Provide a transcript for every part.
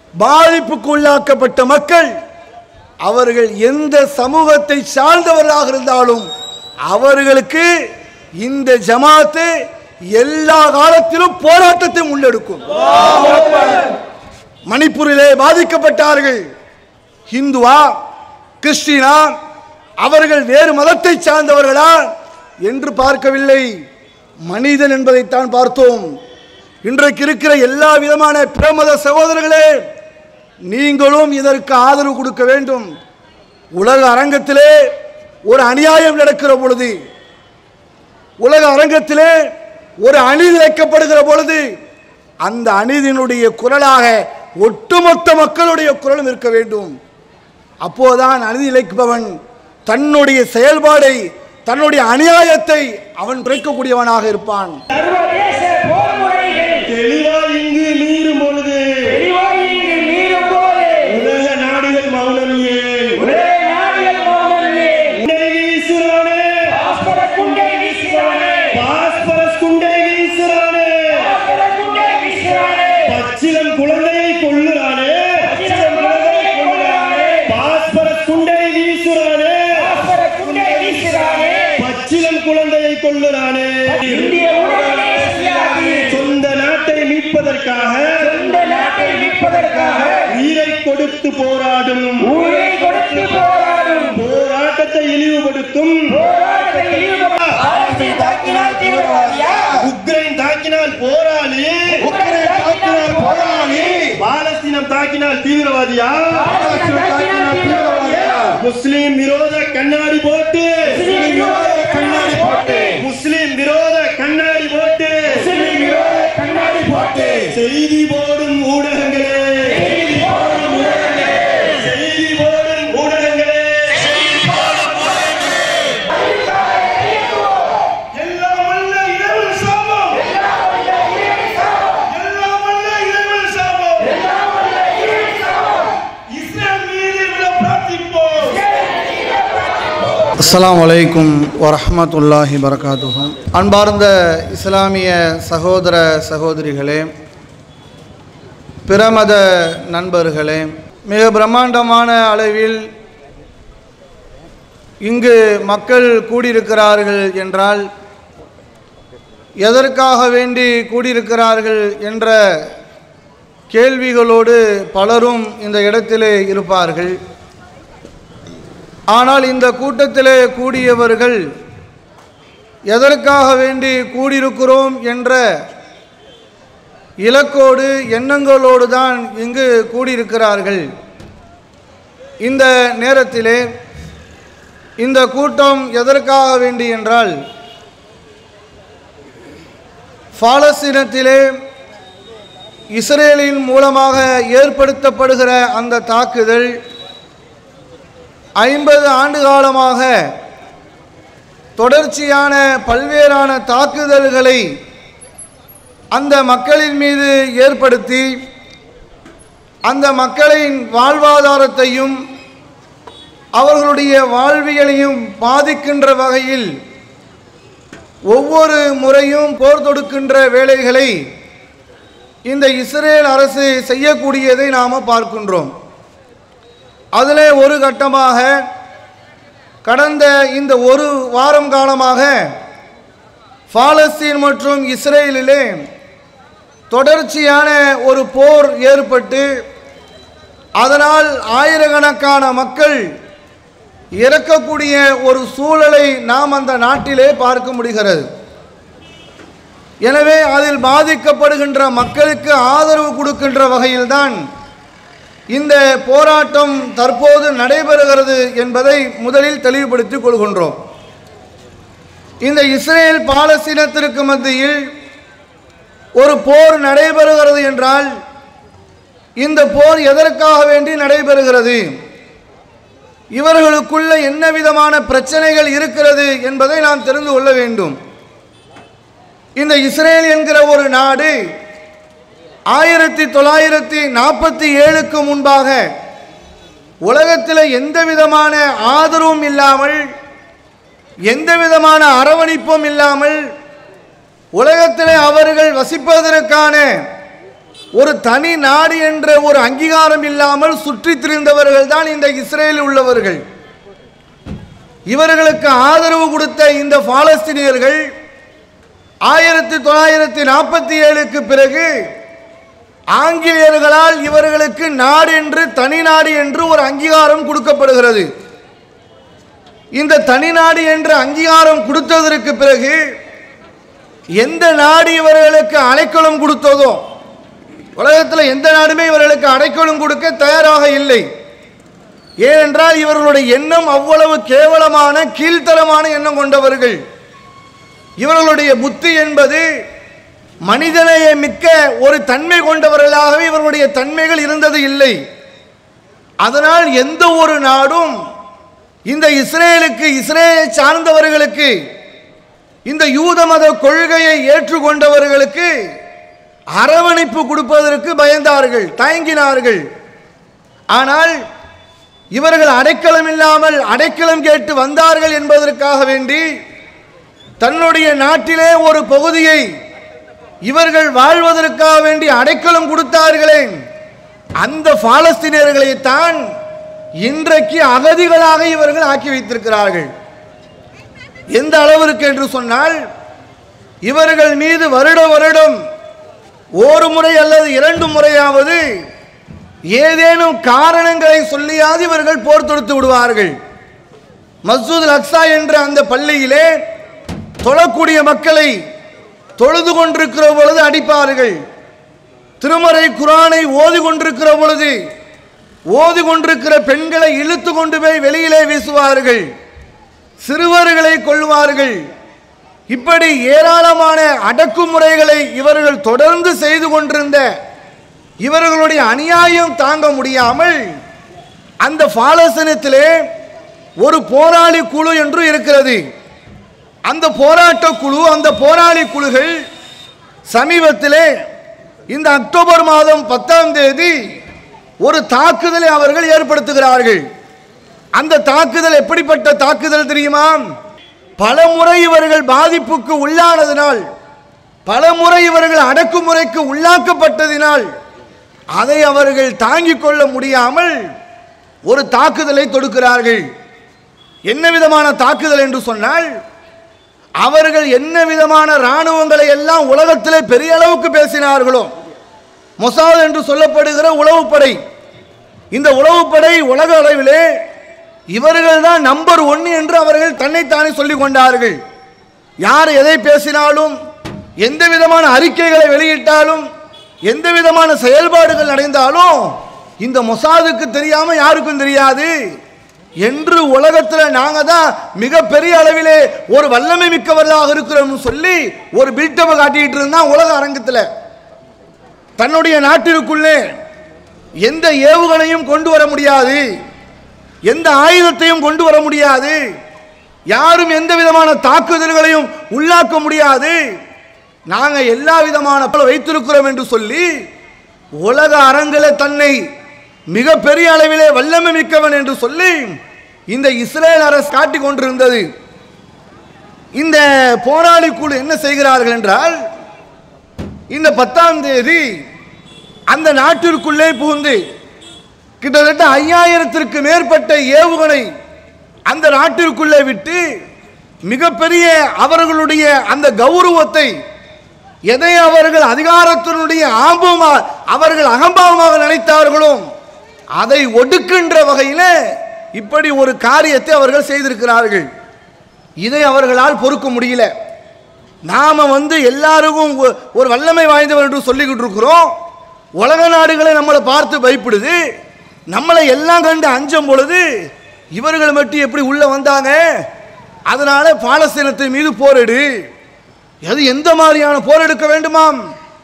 பாதிப்புக்குள்ளாக்கப்பட்ட மக்கள் அவர்கள் எந்த சமூகத்தை சார்ந்தவர்களாக இருந்தாலும் அவர்களுக்கு இந்த ஜமாத்து எல்லா காலத்திலும் போராட்டத்தை முன்னெடுக்கும். மணிப்பூரிலே பாதிக்கப்பட்டார்கள். ஹிந்துவா கிறிஸ்டினா அவர்கள் வேறு மதத்தை சார்ந்தவர்களா என்று பார்க்கவில்லை, மனிதன் என்பதைத்தான் பார்த்தோம். இன்றைக்கு இருக்கிற எல்லா விதமான பிரமத சகோதரர்களே, நீங்களும் இதற்கு ஆதரவு கொடுக்க வேண்டும். உலக அரங்கத்திலே ஒரு அநியாயம் நடக்கிற பொழுது, உலக அரங்கத்திலே ஒரு அநீதி இழைக்கப்படுகிற பொழுது அந்த அநீதியினுடைய குரலாக ஒட்டுமொத்த மக்களுடைய குரலும் இருக்க வேண்டும். அப்போதான் அநீதி இழைப்பவன் தன்னுடைய செயல்பாடை, தன்னுடைய அநியாயத்தை அவன் குறைக்கக்கூடியவனாக இருப்பான். சொந்த நாட்டை மீட்பதற்காக உயிரை கொடுத்து போராடும், போராட்டத்தை இழிவுபடுத்தும். உக்ரைன் தாக்கினால் போராளி, பாலஸ்தீனம் தாக்கினால் தீவிரவாதியா? முஸ்லிம் விரோத கண்ணாடி போட்டு, முஸ்லிம் விரோத கண்ணாடி போட்டு செய்தி போடும் ஊடகங்களே, செய்தி போடும் ஊடகங்களே, எல்லாம் வல்ல இறைவன் சாபம், எல்லாம் வல்ல இறைவன் சாபம், இஸ்லாம் மீது விட பிரார்த்திப்போம். அஸ்ஸலாமு அலைக்கும் வரஹ்மத்துல்லாஹி வரகாத்துஹு. அன்பார்ந்த இஸ்லாமிய சகோதர சகோதரிகளே, பிரமத நண்பர்களே, மிக பிரம்மாண்டமான அளவில் இங்கு மக்கள் கூடியிருக்கிறார்கள் என்றால் எதற்காக வேண்டி கூடியிருக்கிறார்கள் என்ற கேள்விகளோடு பலரும் இந்த இடத்திலே இருப்பார்கள். ஆனால் இந்த கூட்டத்திலே கூடியவர்கள் எதற்காக வேண்டி கூடியிருக்கிறோம் என்ற இலக்கோடு எண்ணங்களோடு தான் இங்கு கூடியிருக்கிறார்கள். இந்த நேரத்திலே இந்த கூட்டம் எதற்காக வேண்டி என்றால், பாலஸ்தீனத்திலே இஸ்ரேலின் மூலமாக ஏற்படுத்தப்படுகிற அந்த தாக்குதல் 50 ஆண்டு காலமாக தொடர்ச்சியான பல்வேறான தாக்குதல்களை அந்த மக்களின் மீது ஏற்படுத்தி அந்த மக்களின் வாழ்வாதாரத்தையும் அவர்களுடைய வாழ்வியலையும் பாதிக்கின்ற வகையில் ஒவ்வொரு முறையும் போர் தொடுக்கின்ற வேலைகளை இந்த இஸ்ரேல் அரசு செய்யக்கூடியதை நாம் பார்க்கின்றோம். அதிலே ஒரு கட்டமாக கடந்த இந்த ஒரு வாரம் காலமாக பாலஸ்தீன் மற்றும் இஸ்ரேலிலே தொடர்ச்சியான ஒரு போர் ஏற்பட்டு அதனால் ஆயிரக்கணக்கான மக்கள் இறக்கக்கூடிய ஒரு சூழலை நாம் அந்த நாட்டிலே பார்க்க முடிகிறது. எனவே அதில் பாதிக்கப்படுகின்ற மக்களுக்கு ஆதரவு கொடுக்கின்ற வகையில்தான் இந்த போராட்டம் தற்போது நடைபெறுகிறது என்பதை முதலில் தெளிவுபடுத்திக் கொள்கின்றோம். இந்த இஸ்ரேல் பாலஸ்தீனத்திற்கு மத்தியில் ஒரு போர் நடைபெறுகிறது என்றால் இந்த போர் எதற்காக வேண்டி நடைபெறுகிறது, இவர்களுக்குள்ள என்ன விதமான பிரச்சனைகள் இருக்கிறது என்பதை நாம் தெரிந்து கொள்ள வேண்டும். இந்த இஸ்ரேல் என்கிற ஒரு நாடு 1947க்கு முன்பாக உலகத்தில் எந்த விதமான ஆதரவும் இல்லாமல், எந்த விதமான அரவணைப்பும் இல்லாமல் உலகத்திலே அவர்கள் வசிப்பதற்கான ஒரு தனி நாடு என்ற ஒரு அங்கீகாரம் இல்லாமல் சுற்றி திரிந்தவர்கள் தான் இந்த இஸ்ரேலில் உள்ளவர்கள். இவர்களுக்கு ஆதரவு கொடுத்த இந்த பாலஸ்தீனியர்கள் 1947க்கு பிறகு ஆங்கிலேயர்களால் இவர்களுக்கு நாடு என்று தனி நாடு என்று ஒரு அங்கீகாரம் கொடுக்கப்படுகிறது. இந்த தனி நாடு என்ற அங்கீகாரம் கொடுத்ததற்கு பிறகு எந்த நாடு இவர்களுக்கு அடைக்கலம் கொடுத்ததோ, உலகத்தில் எந்த நாடுமே இவர்களுக்கு அடைக்கலம் கொடுக்க தயாராக இல்லை. ஏனென்றால் இவர்களுடைய எண்ணம் அவ்வளவு கேவலமான கீழ்த்தரமான எண்ணம் கொண்டவர்கள். இவர்களுடைய புத்தி என்பது மனிதநேய மிக்க ஒரு தன்மை கொண்டவர்களாகவே இவர்களுடைய தன்மைகள் இருந்தது இல்லை. அதனால் எந்த ஒரு நாடும் இந்த இஸ்ரேலுக்கு, இஸ்ரேலை சார்ந்தவர்களுக்கு, இந்த யூத மத கொள்கையை ஏற்றுக்கொண்டவர்களுக்கு அரவணைப்பு கொடுப்பதற்கு பயந்தார்கள், தயங்கினார்கள். ஆனால் இவர்கள் அடைக்கலம் இல்லாமல் அடைக்கலம் கேட்டு வந்தார்கள் என்பதற்காக வேண்டி தன்னுடைய நாட்டிலே ஒரு பகுதியை இவர்கள் வாழ்வதற்காக வேண்டி அடைக்கலம் கொடுத்தார்களே, அந்த பாலஸ்தீனியர்களைத்தான் இன்றைக்கு அகதிகளாக இவர்கள் ஆக்கி வைத்திருக்கிறார்கள். எந்த அளவிற்கு என்று சொன்னால், இவர்கள் மீது வருடம் ஒரு முறை அல்லது 2 முறையாவது ஏதேனும் காரணங்களை சொல்லியாவது இவர்கள் போர் தொடுத்து விடுவார்கள். மஸ்ஜித் அக்ஸா என்ற அந்த பள்ளியிலே தொழக்கூடிய மக்களை தொழுது கொண்டிருக்கிற பொழுது அடிப்பார்கள். திருமறை குர்ஆனை ஓதி கொண்டிருக்கிற பொழுது ஓதி கொண்டிருக்கிற பெண்களை இழுத்து கொண்டு போய் வெளியிலே வீசுவார்கள், சிறுவர்களை கொல்வார்கள். இப்படி ஏராளமான அடக்குமுறைகளை இவர்கள் தொடர்ந்து செய்து கொண்டிருந்த இவர்களுடைய அநியாயம் தாங்க முடியாமல் அந்த பாலஸ்தீனத்திலே ஒரு போராளி குழு என்று இருக்கிறது. அந்த போராட்ட குழு, அந்த போராளி குழுக்கள் சமீபத்திலே இந்த அக்டோபர் மாதம் 10ஆம் தேதி ஒரு தாக்குதலை அவர்கள் ஏற்படுத்துகிறார்கள். அந்த தாக்குதல் எப்படிப்பட்ட தாக்குதல் தெரியுமா? பலமுறை இவர்கள் பாதிப்புக்கு உள்ளானதினால், பலமுறை இவர்கள் அடக்குமுறைக்கு உள்ளாக்கப்பட்டதினால் அதை அவர்கள் தாங்கிக் கொள்ள முடியாமல் ஒரு தாக்குதலை தொடுக்கிறார்கள். என்ன விதமான தாக்குதல் என்று சொன்னால், அவர்கள் என்ன விதமான இராணுவங்களை எல்லாம் உலகத்திலே பெரிய அளவுக்கு பேசினார்களோ, மொசாத் என்று சொல்லப்படுகிற உளவுப்படை, இந்த உளவுப்படை உலக அளவிலே இவர்கள் தான் நம்பர் 1 என்று அவர்கள் தன்னைத்தானே சொல்லிக் கொண்டார்கள். யார் எதை பேசினாலும், எந்த விதமான அறிக்கைகளை வெளியிட்டாலும், எந்த விதமான செயல்பாடுகள் நடந்தாலும் இந்த மொசாதுக்கு தெரியாம யாருக்கும் தெரியாது என்று உலகத்தில் நாங்க தான் மிகப்பெரிய அளவிலே ஒரு வல்லமை மிக்கவர்களாக இருக்கிறோம் சொல்லி ஒரு பில்டப்பை காட்டிட்டு இருந்தா உலக அரங்கத்தில். தன்னுடைய நாட்டிற்குள்ளே எந்த ஏவுகணையும் கொண்டு வர முடியாது, எந்த ஆயுதத்தையும் கொண்டு வர முடியாது, யாரும் எந்த விதமான தாக்குதல்களையும் உள்ளாக்க முடியாது, நாங்கள் எல்லா விதமான வைத்திருக்கிறோம் என்று சொல்லி உலக அரங்கிலே தன்னை மிகப்பெரிய அளவிலே வல்லமை மிக்கவன் என்று சொல்லி இந்த இஸ்ரேல் அரசு காட்டிக் கொண்டிருந்தது. இந்த போராளி குழு என்ன செய்கிறார்கள் என்றால், இந்த 10ஆம் தேதி அந்த நாட்டிற்குள்ளே புகுந்து கிட்டத்தட்ட 5000த்திற்கு மேற்பட்ட ஏவுகணை அந்த நாட்டிற்குள்ளே விட்டு மிகப்பெரிய அவர்களுடைய அந்த கௌரவத்தை, எதை அவர்கள் அதிகாரத்தினுடைய அவர்கள் அகம்பாவமாக நினைத்தார்களோ அதை ஒடுக்கின்ற வகையில் இப்படி ஒரு காரியத்தை அவர்கள் செய்திருக்கிறார்கள். இதை அவர்களால் பொறுக்க முடியல. நாம எல்லாருக்கும் ஒரு வல்லமை வாய்ந்தவர் என்று சொல்லிக்கிட்டு இருக்கிறோம். உலக நாடுகளை நம்மளை பார்த்து பயப்படுது, நம்மளை எல்லாம் கண்டு அஞ்சும் பொழுது இவர்கள் மட்டும் எப்படி உள்ள வந்தாங்க? அதனால பாலஸ்தீனத்தின் மீது போரிடு. அது எந்த மாதிரியான போர் எடுக்க வேண்டுமாம்?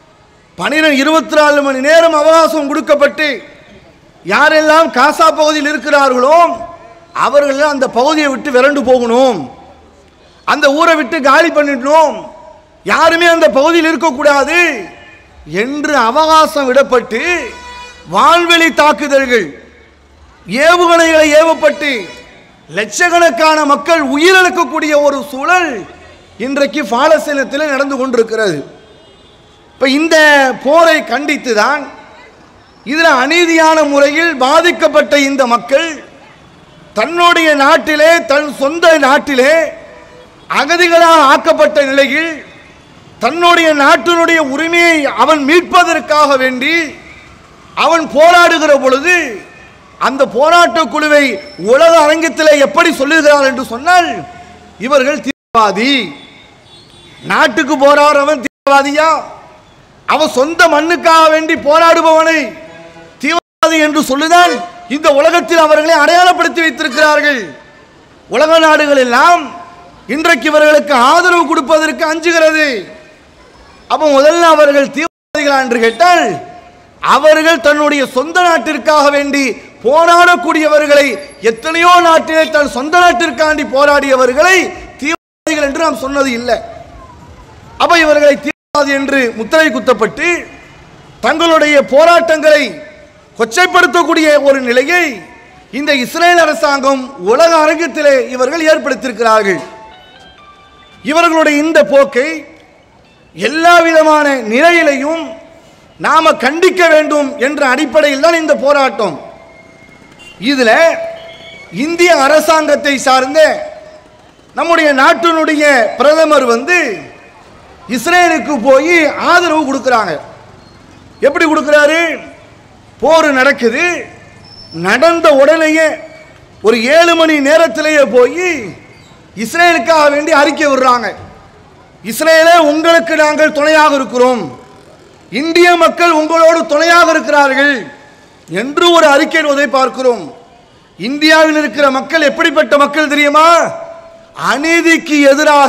24 மணி நேரம் அவகாசம் கொடுக்கப்பட்டு யாரெல்லாம் காசா பகுதியில் இருக்கிறார்களோ அவர்கள் அந்த பகுதியை விட்டு விரண்டு போகணும், அந்த ஊரை விட்டு காலி பண்ணிடணும், யாருமே அந்த பகுதியில் இருக்கக்கூடாது என்று அவகாசம் விடப்பட்டு வான்வெளி தாக்குதல்கள், ஏவுகணைகளை ஏவப்பட்டு லட்சக்கணக்கான மக்கள் உயிரிழக்கக்கூடிய ஒரு சூழல் இன்றைக்கு பாலஸ்தீனத்தில் நடந்து கொண்டிருக்கிறது. இப்போ இந்த போரை கண்டித்து தான் இதில் அநீதியான முறையில் பாதிக்கப்பட்ட இந்த மக்கள் தன்னுடைய நாட்டிலே, தன் சொந்த நாட்டிலே அகதிகளாக ஆக்கப்பட்ட நிலையில் தன்னுடைய நாட்டினுடைய உரிமையை அவன் மீட்பதற்காக வேண்டி அவன் போராடுகிற பொழுது அந்த போராட்ட குழுவை உலக அரங்கத்தில் எப்படி சொல்லுகிறார் என்று சொன்னால், இவர்கள் தீவிரவாதி. நாட்டுக்கு போராடுறவன் தீவிரவாதியா? அவன் சொந்த மண்ணுக்காக வேண்டி போராடுபவனை தீவிரவாதி என்று சொல்லுதான் இந்த உலகத்தில் அவர்களை அடையாளப்படுத்தி வைத்திருக்கிறார்கள். உலக நாடுகள் எல்லாம் இன்றைக்கு இவர்களுக்கு ஆதரவு கொடுப்பதற்கு அஞ்சுகிறது. அப்போ முதல்ல அவர்கள் தீவிரவாதிகளா என்று கேட்டால், அவர்கள் தன்னுடைய சொந்த நாட்டிற்காக வேண்டி போராடக்கூடியவர்களை, எத்தனையோ நாட்டிலே தன் சொந்த நாட்டிற்காண்டி போராடியவர்களை தீவிரவாதிகள் என்று நாம் சொன்னது இல்லை. அப்ப இவர்களை தீவிரவாதி என்று முத்திரை குத்தப்பட்டு தங்களுடைய போராட்டங்களை கொச்சைப்படுத்தக்கூடிய ஒரு நிலையை இந்த இஸ்ரேல் அரசாங்கம் உலக அரங்கத்திலே இவர்கள் ஏற்படுத்தியிருக்கிறார்கள். இவர்களுடைய இந்த போக்கை எல்லா விதமான நிலையிலையும் நாம கண்டிக்க வேண்டும் என்ற அடிப்படையில் தான் இந்த போராட்டம். இதுல இந்திய அரசாங்கத்தை சார்ந்த நம்முடைய நாட்டினுடைய பிரதமர் இஸ்ரேலுக்கு போய் ஆதரவு கொடுக்கிறாங்க. எப்படி கொடுக்கிறாரு? போர் நடக்குது, நடந்த உடனேயே ஒரு 7 மணி நேரத்திலேயே போய் இஸ்ரேலுக்காக வேண்டி அறிக்கை விடுறாங்க. இஸ்ரேலே, உங்களுக்கு நாங்கள் துணையாக இருக்கிறோம், இந்திய மக்கள் உங்களோடு துணையாக இருக்கிறார்கள் என்று ஒரு அறிக்கையிடுவதை பார்க்கிறோம். இந்தியாவில் இருக்கிற மக்கள் எப்படிப்பட்ட மக்கள் தெரியுமா? அநீதிக்கு எதிராக,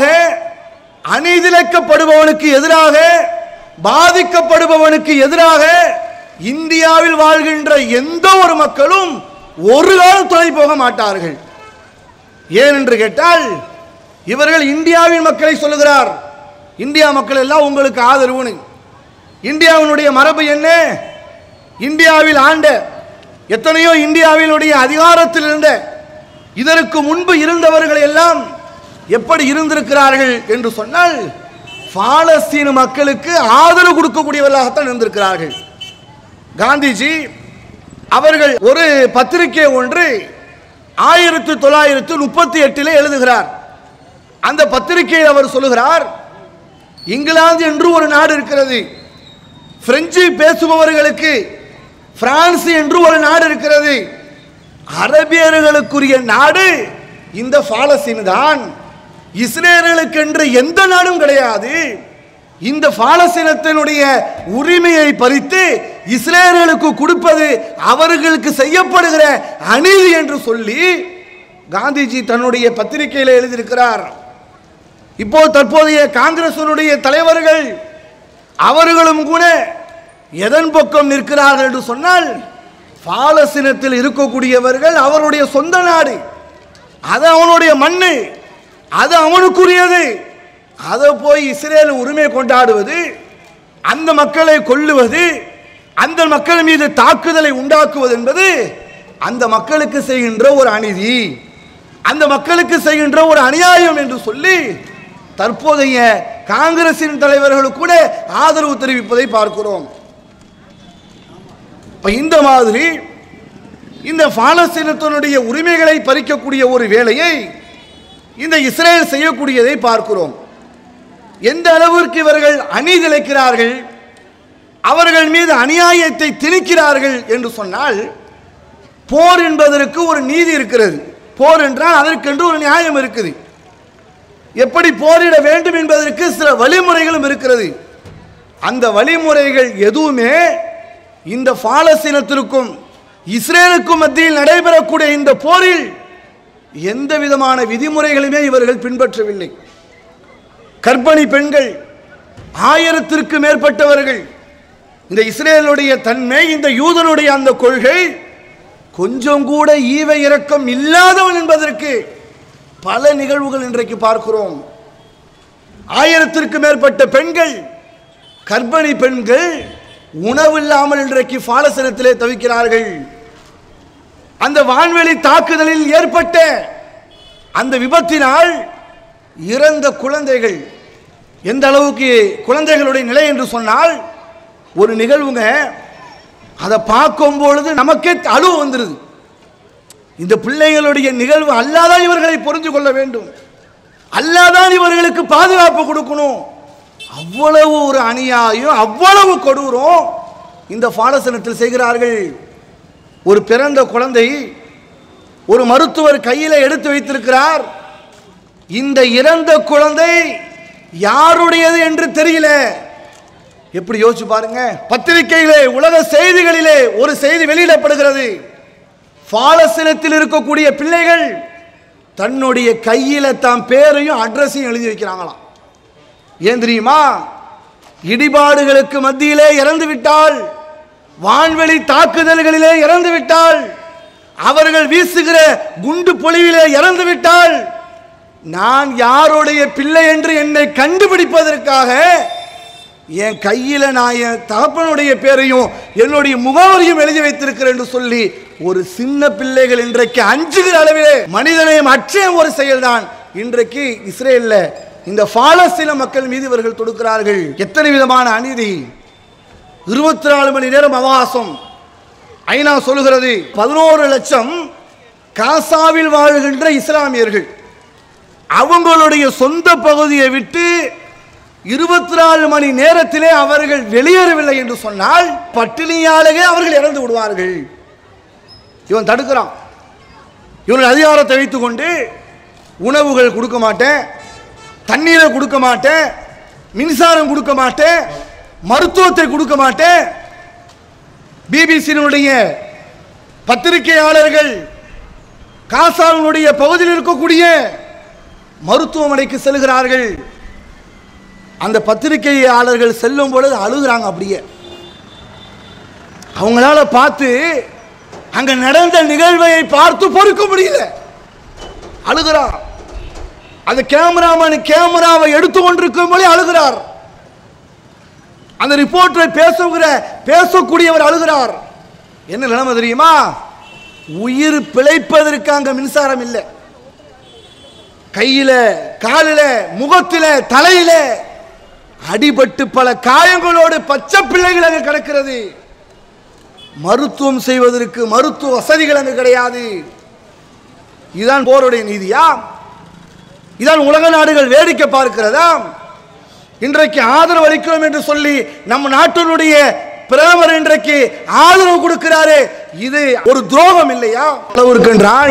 அநீதிழைக்கப்படுபவனுக்கு எதிராக, பாதிக்கப்படுபவனுக்கு எதிராக இந்தியாவில் வாழ்கின்ற எந்த ஒரு மக்களும் ஒரு காலம் துணை போக மாட்டார்கள். ஏன் என்று கேட்டால், இவர்கள் இந்தியாவின் மக்களை சொல்லுகிறார், இந்தியா மக்கள் எல்லாம் உங்களுக்கு ஆதரவு. இந்தியாவினுடைய மரபு என்ன? இந்தியாவில் ஆண்ட எத்தனையோ இந்தியாவினுடைய அதிகாரத்தில் இருந்த இதற்கு முன்பு இருந்தவர்கள் எல்லாம் எப்படி இருந்திருக்கிறார்கள் என்று சொன்னால், பாலஸ்தீன மக்களுக்கு ஆதரவு கொடுக்கக்கூடியவர்களாகத்தான் இருந்திருக்கிறார்கள். காந்திஜி அவர்கள் ஒரு பத்திரிகை ஒன்று 1938 எழுதுகிறார். அந்த பத்திரிகையில் அவர் சொல்லுகிறார், இங்கிலாந்து என்று ஒரு நாடு இருக்கிறது, பிரெஞ்சு பேசுபவர்களுக்கு பிரான்ஸ் என்று ஒரு நாடு இருக்கிறது, அரபியர்களுக்குரிய நாடு இந்த பாலஸ்தீன் தான், இஸ்ரேலுக்கு என்று எந்த நாடும் கிடையாது. இந்த பாலஸ்தீனத்தினுடைய உரிமையை பறித்து இஸ்ரேலுக்கு கொடுப்பது அவர்களுக்கு செய்யப்படுகிற அநீதி என்று சொல்லி காந்திஜி தன்னுடைய பத்திரிகையில் எழுதியிருக்கிறார். இப்போ தற்போதைய காங்கிரசுடைய தலைவர்கள் அவர்களும் கூட எதன் பக்கம் நிற்கிறார்கள் என்று சொன்னால், பாலஸ்தீனத்தில் இருக்கக்கூடியவர்கள் அவருடைய சொந்த நாடு, அது அவனுடைய மண்ணு, அது அவனுக்குரியது, அதை போய் இஸ்ரேல் உரிமை கொண்டாடுவது, அந்த மக்களை கொல்லுவது, அந்த மக்கள் மீது தாக்குதலை உண்டாக்குவது என்பது அந்த மக்களுக்கு செய்கின்ற ஒரு அநீதி, அந்த மக்களுக்கு செய்கின்ற ஒரு அநியாயம் என்று சொல்லி தற்போதைய காங்கிரசின் தலைவர்கள் கூட ஆதரவு தெரிவிப்பதை பார்க்கிறோம். இந்த மாதிரி இந்த பாலஸ்தீனத்தினுடைய உரிமைகளை பறிக்கக்கூடிய ஒரு வேலையை இந்த இஸ்ரேல் செய்யக்கூடியதை பார்க்கிறோம். எந்த அளவிற்கு இவர்கள் அநீதி இழைக்கிறார்கள், அவர்கள் மீது அநியாயத்தை திணிக்கிறார்கள் என்று சொன்னால், போர் என்பதற்கு ஒரு நீதி இருக்கிறது, போர் என்றால் அதற்கென்று ஒரு நியாயம் இருக்குது, எப்படி போரிட வேண்டும் என்பதற்கு சில வழிமுறைகளும் இருக்கிறது. அந்த வழிமுறைகள் எதுவுமே இந்த பாலஸ்தீனத்திற்கும் இஸ்ரேலுக்கும் மத்தியில் நடைபெறக்கூடிய இந்த போரில் எந்த விதமான விதிமுறைகளுமே இவர்கள் பின்பற்றவில்லை. கர்ப்பிணி பெண்கள் 1000ற்கு மேற்பட்டவர்கள், இந்த இஸ்ரேலுடைய தன்மை, இந்த யூதனுடைய அந்த கொள்கை கொஞ்சம் கூட ஈவை இரக்கம் இல்லாதவன் என்பதற்கு பல நிகழ்வுகள் இன்றைக்கு பார்க்கிறோம். 1000ற்கு மேற்பட்ட பெண்கள், கர்ப்பிணி பெண்கள் உணவில்லாமல் இன்றைக்கு பாலஸ்தீனத்திலே தவிக்கிறார்கள். அந்த வான்வெளி தாக்குதலில் ஏற்பட்ட அந்த விபத்தினால் இறந்த குழந்தைகள் எந்த அளவுக்கு குழந்தைகளுடைய நிலை என்று சொன்னால், ஒரு நிகழ்வுங்க, அதை பார்க்கும் பொழுது நமக்கே அழுவ வந்துருது. இந்த பிள்ளைகளுடைய நிகழ்வு அல்லாதான் இவர்களை புரிந்து கொள்ள வேண்டும், அல்லாதான் இவர்களுக்கு பாதுகாப்பு கொடுக்கணும். அவ்வளவு ஒரு அநியாயம், அவ்வளவு கொடூரம் இந்த பாலஸ்தீனத்தில் செய்கிறார்கள். ஒரு பிறந்த குழந்தை ஒரு மருத்துவர் கையில் எடுத்து வைத்திருக்கிறார். இந்த இறந்த குழந்தை யாருடையது என்று தெரியல. எப்படி யோசிச்சு பாருங்க. பத்திரிகையிலே, உலக செய்திகளிலே ஒரு செய்தி வெளியிடப்படுகிறது. பாலஸ்தீனத்தில் இருக்கக்கூடிய பிள்ளைகள் தன்னுடைய கையில தாம் பேரையும் அட்ரஸையும் எழுதி வைக்கிறாங்களாம். ஏன் தெரியுமா? இடிபாடுகளுக்கு மத்தியிலே இறந்து விட்டால், வான்வெளி தாக்குதல்களிலே இறந்து விட்டால், அவர்கள் வீசுகிற குண்டு பொழிவிலே இறந்து விட்டால், நான் யாருடைய பிள்ளை என்று என்னை கண்டுபிடிப்பதற்காக என் கையில நான் என் தகப்பனுடைய பேரையும் என்னுடைய முகவரியும் எழுதி வைத்திருக்கிறேன் என்று சொல்லி ஒரு சின்ன பிள்ளைகள் இன்றைக்கு அஞ்சுகிற அளவிலே மனிதனையும் அற்ற ஒரு செயல்தான் இன்றைக்கு இஸ்ரேல்ல இந்த பாலஸ்தீன மக்கள் மீது இவர்கள் தொடுக்கிறார்கள். எத்தனை விதமான அநீதி! 24 மணி நேரம் அவகாசம். ஐநா சொல்லுகிறது 11 லட்சம் காசாவில் வாழ்கின்ற இஸ்லாமியர்கள் அவங்களுடைய சொந்த பகுதியை விட்டு 24 மணி நேரத்திலே அவர்கள் வெளியேறவில்லை என்று சொன்னால் பட்டினியாலேயே அவர்கள் இறந்து விடுவார்கள். இவன் தடுக்கிறான். இவனுடைய அதிகாரத்தை வைத்துக் கொண்டு உணவுகள் கொடுக்க மாட்டேன், தண்ணீரை கொடுக்க மாட்டேன், மின்சாரம் கொடுக்க மாட்டேன், மருத்துவத்தை கொடுக்க மாட்டேன். பிபிசியினுடைய பத்திரிகையாளர்கள் காசாவினுடைய பகுதியில் இருக்கக்கூடிய மருத்துவமனைக்கு செல்கிறார்கள். அந்த பத்திரிகையாளர்கள் செல்லும் பொழுது அழுகிறாங்க. அப்படியே அவங்களால பார்த்து அங்க நடந்த நிகழ்வை பார்த்து பொறுக்க முடியல, அழுகிறார். அந்த கேமராமேன் கேமராவை எடுத்துக்கொண்டிருக்கும் போது அழுகிறார். அந்த ரிப்போர்ட்டரை பேசக்கூடியவர் அழுகிறார். என்ன நிலைமை தெரியுமா? உயிர் பிழைப்பதற்கு அங்க மின்சாரம் இல்லை. கையில, காலில, முகத்தில, தலையில அடிபட்டு பல காயங்களோடு பச்சை பிள்ளைகள் அங்கு கிடக்கிறது. மருத்துவம் செய்வதற்கு மருத்துவ வசதிகள் அங்கு கிடையாது. இதுதான் போருடைய நீதியா? இதான் உலக நாடுகள் வேடிக்கை பார்க்கிறதா? இன்றைக்கு ஆதரவு அளிக்கிறோம் என்று சொல்லி நம் நாட்டினுடைய பிரதமர் இன்றைக்கு ஆதரவு கொடுக்கிறாரே, இது ஒரு துரோகம் இல்லையா? இருக்கின்றால்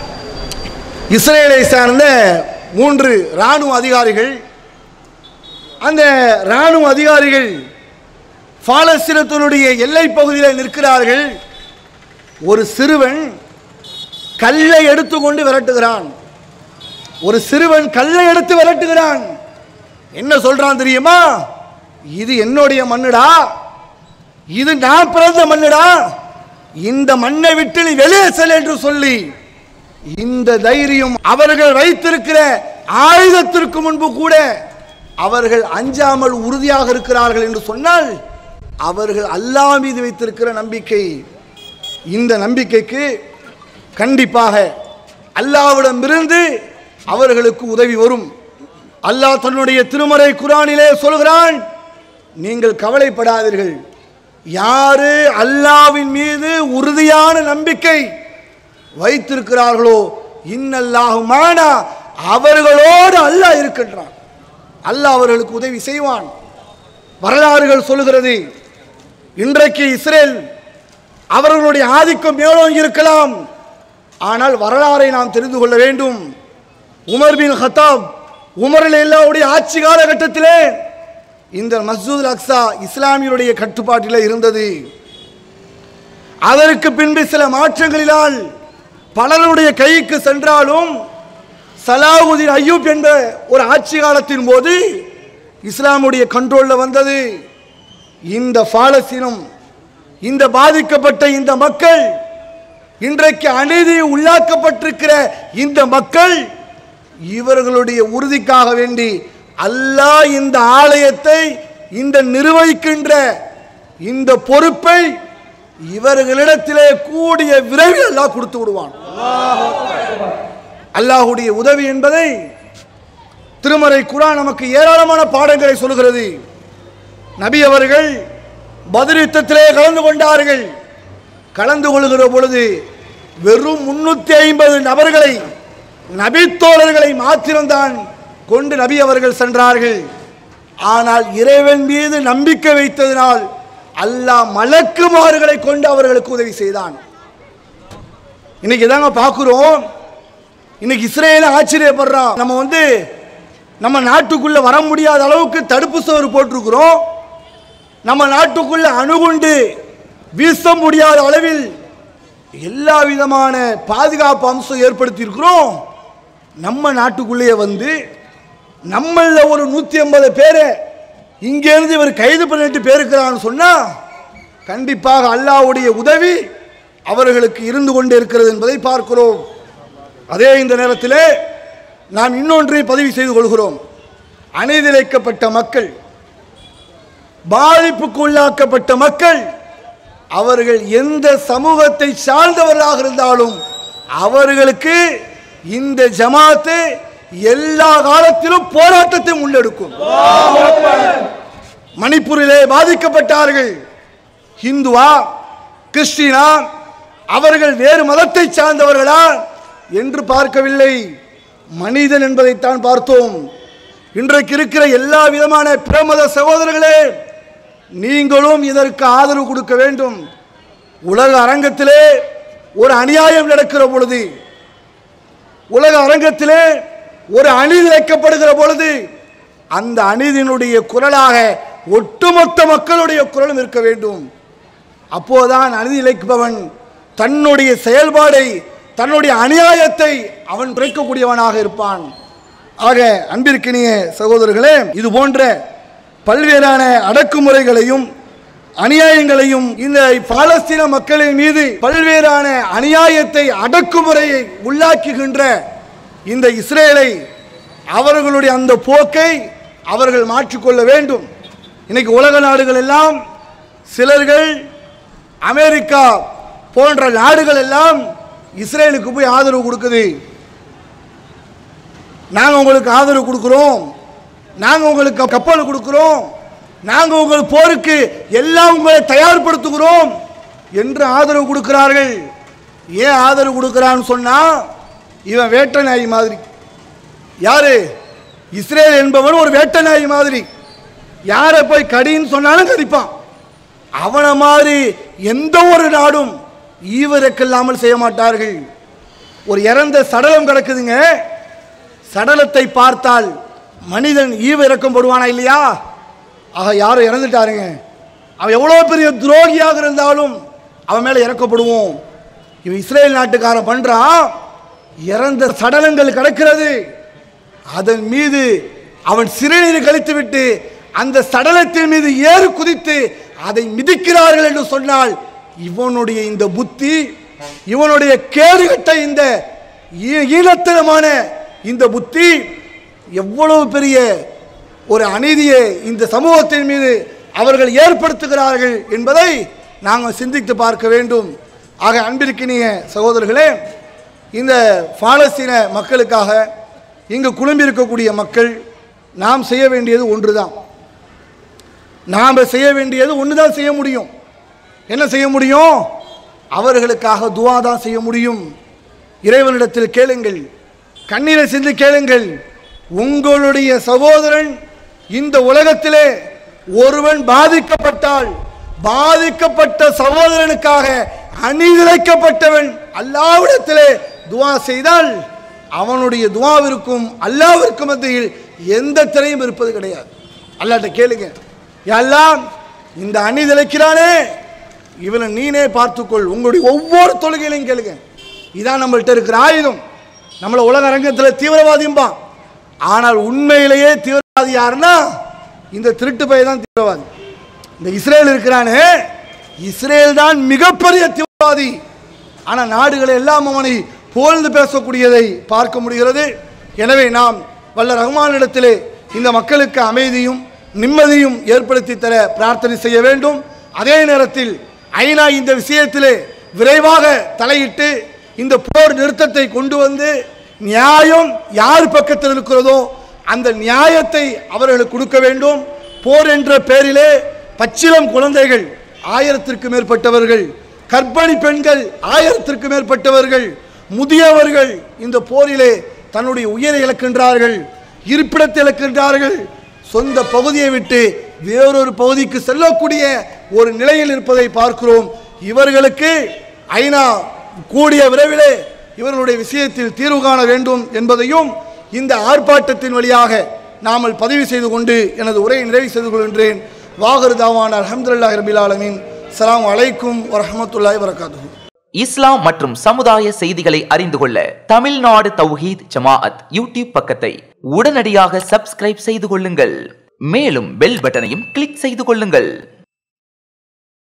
இஸ்ரேலை சார்ந்த 3 ராணுவ அதிகாரிகள், அந்த ராணுவ அதிகாரிகள் பாலஸ்தீனத்தினுடைய எல்லை பகுதியில் நிற்கிறார்கள். ஒரு சிறுவன் கல்லை எடுத்துக்கொண்டு விரட்டுகிறான். ஒரு சிறுவன் கல்லை எடுத்து விரட்டுகிறான். என்ன சொல்றான் தெரியுமா? இது என்னுடைய மண்ணுடா, இது நான் பிறந்த மண்ணுடா, இந்த மண்ணை விட்டு நீ வெளியே செல் என்று சொல்லி இந்த தைரியம் அவர்கள் வைத்திருக்கிற ஆயுதத்திற்கு முன்பு கூட அவர்கள் அஞ்சாமல் உறுதியாக இருக்கிறார்கள் என்று சொன்னால் அவர்கள் அல்லாஹ் மீது வைத்திருக்கிற நம்பிக்கை, இந்த நம்பிக்கைக்கு கண்டிப்பாக அல்லாஹ்விடமிருந்து அவர்களுக்கு உதவி வரும். அல்லாஹ் தன்னுடைய திருமறை குர்ஆனிலே சொல்கிறான், நீங்கள் கவலைப்படாதீர்கள், யாரு அல்லாஹ்வின் மீது உறுதியான நம்பிக்கை வைத்திருக்கிறார்களோ இன்னல்லாஹு மானா, அவர்களோடு அல்லாஹ் இருக்கின்றான், அல்லாஹ் அவர்களுக்கு உதவி செய்வான். வரலாறுகள் சொல்லுகிறது, இன்றைக்கு இஸ்ரேல் அவர்களுடைய ஆதிக்கம் மேலோங்கி இருக்கலாம், ஆனால் வரலாறை நாம் தெரிந்து கொள்ள வேண்டும். உமர் பின் கத்தாப், உமர் ரலியல்லாஹுடைய ஆட்சி காலகட்டத்திலே இந்த மஸ்ஜிதுல் அக்ஸா இஸ்லாமியருடைய கட்டுப்பாட்டில் இருந்தது. அதற்கு பின்பு சில மாற்றங்களினால் பலருடைய கைக்கு சென்றாலும் சலாஹுதீன் அய்யூப் என்ற ஒரு ஆட்சி காலத்தின் போது இஸ்லாமுடைய கண்ட்ரோலில் வந்தது. இந்த பாலஸ்தீனம், இந்த பாதிக்கப்பட்ட இந்த மக்கள், இன்றைக்கு அநீதி உள்ளாக்கப்பட்டிருக்கிற இந்த மக்கள், இவர்களுடைய உறுதிக்காக வேண்டி அல்லாஹ் இந்த ஆலயத்தை, இந்த நிர்வகிக்கின்ற இந்த பொறுப்பை இவர்களிடத்திலே கூடிய விரைவில் அல்லாஹ் கொடுத்து விடுவான். அல்லாஹ்வுடைய உதவி என்பதை திருமறை குர்ஆன் நமக்கு ஏராளமான பாடங்களை சொல்கிறது. நபி அவர்கள் பத்ர் யுத்தத்திலே கலந்து கொண்டார்கள். கலந்து கொள்கிற பொழுது வெறும் 350 நபர்களை, நபித்தோழர்களை மாத்திரம்தான் கொண்டு நபி அவர்கள் சென்றார்கள். ஆனால் இறைவன் மீது நம்பிக்கை வைத்ததினால் அல்லாஹ் மலக்குமார்களை கொண்டு அவர்களுக்கு உதவி செய்தான். இன்னைக்கு தாங்க பார்க்கிறோம். இன்னைக்கு இஸ்ரேல் ஆச்சரியப்படுறான். நம்ம நாட்டுக்குள்ள வர முடியாத அளவுக்கு தடுப்பு சுவர் போட்டிருக்கிறோம். நம்ம நாட்டுக்குள்ள அணுகுண்டு வீச முடியாத அளவில் எல்லா விதமான பாதுகாப்பு அம்சம் ஏற்படுத்தி இருக்கிறோம். நம்ம நாட்டுக்குள்ளேயே வந்து நம்மள ஒரு 150 பேரை இங்கேருந்து இவர் கைது பண்ணிட்டு போயிருக்கிறான்னு சொன்னா கண்டிப்பாக அல்லாஹ்வுடைய உதவி அவர்களுக்கு இருந்து கொண்டே இருக்கிறது என்பதை பார்க்கிறோம். அதே இந்த நேரத்தில் நாம் இன்னொன்றை பதிவு செய்து கொள்கிறோம். அநீதிழைக்கப்பட்ட மக்கள், பாதிப்புக்கு உள்ளாக்கப்பட்ட மக்கள், அவர்கள் எந்த சமூகத்தை சார்ந்தவர்களாக இருந்தாலும் அவர்களுக்கு இந்த ஜமாத்து எல்லா காலத்திலும் போராட்டத்தை முன்னெடுக்கும். மணிப்பூரிலே பாதிக்கப்பட்டார்கள். ஹிந்துவா, கிறிஸ்டினா, அவர்கள் வேறு மதத்தை சார்ந்தவர்களா என்று பார்க்கவில்லை, மனிதன் என்பதைத்தான் பார்த்தோம். இன்றைக்கு இருக்கிற எல்லா விதமான பிரமத சகோதரர்களே, நீங்களும் இதற்கு ஆதரவு கொடுக்க வேண்டும். உலக அரங்கத்திலே ஒரு அநியாயம் நடக்கிற பொழுது, உலக அரங்கத்திலே ஒரு அநீதி இழைக்கப்படுகிற பொழுது அந்த அநீதியினுடைய குரலாக ஒட்டுமொத்த மக்களுடைய குரலும் இருக்க வேண்டும். அப்போதான் அநீதி இழைப்பவன் தன்னுடைய செயல்பாடை, தன்னுடைய அநியாயத்தை அவன் குறைக்கக்கூடியவனாக இருப்பான். ஆக அன்பிற்கினிய சகோதரர்களே, இது போன்ற பல்வேறான அடக்குமுறைகளையும் அநியாயங்களையும் இந்த பாலஸ்தீன மக்களின் மீது பல்வேறான அநியாயத்தை, அடக்குமுறையை உள்ளாக்குகின்ற இந்த இஸ்ரேலை அவர்களுடைய அந்த போக்கை அவர்கள் மாற்றிக்கொள்ள வேண்டும். இன்னைக்கு உலக நாடுகள் எல்லாம், சிலர்கள் அமெரிக்கா போன்ற நாடுகள் எல்லாம் இஸ்ரேலுக்கு போய் ஆதரவு கொடுக்குது. நாங்கள் உங்களுக்கு ஆதரவு கொடுக்குறோம், நாங்கள் உங்களுக்கு கப்பல் கொடுக்குறோம், நாங்கள் உங்கள் போருக்கு எல்லாம் உங்களை தயார்படுத்துகிறோம் என்று ஆதரவு கொடுக்கிறார்கள். ஏன் ஆதரவு கொடுக்கிறான்னு சொன்னா, இவன் வேட்டை நாய் மாதிரி. யாரு? இஸ்ரேல் என்பவன் ஒரு வேட்டை நாய் மாதிரி. யாரை போய் கடின்னு சொன்னாலும் கடிப்பான். அவனை மாதிரி எந்த ஒரு நாடும் ஈவிரக்கில்லாமல் செய்ய மாட்டார்கள். ஒரு இறந்த சடலம் கிடக்குதுங்க, சடலத்தை பார்த்தால் மனிதன் ஈவிரக்கம் படுவானா இல்லையா? ஆக யாரும் இறந்துட்டாருங்க, அவன் எவ்வளோ பெரிய துரோகியாக இருந்தாலும் அவன் மேலே இறக்கப்படுவோம். இவன் இஸ்ரேல் நாட்டுக்காரன் பண்ணுறான். இறந்த சடலங்கள் கிடக்கிறது, அதன் மீது அவன் சிறுநீர் கழித்துவிட்டு அந்த சடலத்தின் மீது ஏறு குதித்து அதை மிதிக்கிறார்கள் என்று சொன்னால், இவனுடைய இந்த புத்தி, இவனுடைய கேடுகட்ட இந்த ஈனத்தனமான இந்த புத்தி எவ்வளவு பெரிய ஒரு அநீதியை இந்த சமூகத்தின் மீது அவர்கள் ஏற்படுத்துகிறார்கள் என்பதை நாங்கள் சிந்தித்து பார்க்க வேண்டும். ஆக அன்பிற்கினிய சகோதரர்களே, இந்த பாலஸ்தீன மக்களுக்காக இங்கு குழும்பி இருக்கக்கூடிய மக்கள், நாம் செய்ய வேண்டியது ஒன்றுதான். நாம் செய்ய வேண்டியது ஒன்று தான் செய்ய முடியும். என்ன செய்ய முடியும்? அவர்களுக்காக துவா தான் செய்ய முடியும். இறைவனிடத்தில் கேளுங்கள், கண்ணீரை சிந்தி கேளுங்கள். உங்களுடைய சகோதரன் இந்த உலகத்திலே ஒருவன் பாதிக்கப்பட்டால், பாதிக்கப்பட்ட சகோதரனுக்காக அநீதிழைக்கப்பட்டவன் அல்லாஹ்விடத்திலே துவா செய்தால், அவனுடைய துவாவிற்கும் அல்லாஹ்விற்கும் மத்தியில் எந்த திரையும் இருப்பது கிடையாது. அல்லாஹ்ட்ட கேளுங்க, எல்லாம் இந்த அநீதிழைக்கிறானே இவனை நீனே பார்த்துக்கொள். உங்களுடைய ஒவ்வொரு தொழுகையிலையும் கேளுங்க. இதான் நம்மள்கிட்ட இருக்கிற ஆயுதம். நம்மளை உலக அரங்கத்தில் தீவிரவாதியும்பான், ஆனால் உண்மையிலேயே தீவிரவாதி யாருன்னா இந்த திருட்டு பையன் தான் தீவிரவாதி. இந்த இஸ்ரேல் இருக்கிறானே, இஸ்ரேல் தான் மிகப்பெரிய தீவிரவாதி. ஆனால் நாடுகளை எல்லாம் அவனை புகழ்ந்து பேசக்கூடியதை பார்க்க முடிகிறது. எனவே நாம் வல்ல ரஹ்மானிடத்திலே இந்த மக்களுக்கு அமைதியும் நிம்மதியும் ஏற்படுத்தி தர பிரார்த்தனை செய்ய வேண்டும். அதே நேரத்தில் ஐநா இந்த விஷயத்திலே விரைவாக தலையிட்டு இந்த போர் நிறுத்தத்தை கொண்டு வந்து நியாயம் யார் பக்கத்தில் இருக்கிறதோ அந்த நியாயத்தை அவர்களுக்கு கொடுக்க வேண்டும். போர் என்ற பெயரிலே பச்சிளம் குழந்தைகள் 1000ற்கு மேற்பட்டவர்கள், கர்ப்பிணி பெண்கள் 1000ற்கு மேற்பட்டவர்கள், முதியவர்கள் இந்த போரிலே தன்னுடைய உயிரை இழக்கின்றார்கள், இருப்பிடத்தை இழக்கின்றார்கள், சொந்த பகுதியை விட்டு வேறொரு பகுதிக்கு செல்லக்கூடிய ஒரு நிலையில் இருப்பதை பார்க்கிறோம். இவர்களுக்கு ஐநா கூடிய விரைவிலே இவர்களுடைய விஷயத்தில் தீர்வு காண வேண்டும் என்பதையும் இந்த ஆர்ப்பாட்டத்தின் வழியாக நாமல் பதிவு செய்து கொண்டு எனது உரையை நிறைவு செய்து கொள்கின்றேன். வாஹிரு தாவானா அல்ஹம்துலில்லாஹி ரப்பில் ஆலமீன். அஸ்ஸலாமு அலைக்கும் வரஹ்மத்துல்லாஹி வபரகாத்துஹு. இஸ்லாம் மற்றும் சமுதாய செய்திகளை அறிந்து கொள்ள தமிழ்நாடு தௌஹீத் ஜமாஅத் யூடியூப் பக்கத்தை உடனடியாக சப்ஸ்கிரைப் செய்து கொள்ளுங்கள். மேலும் பெல் பட்டனையும் கிளிக் செய்து கொள்ளுங்கள்.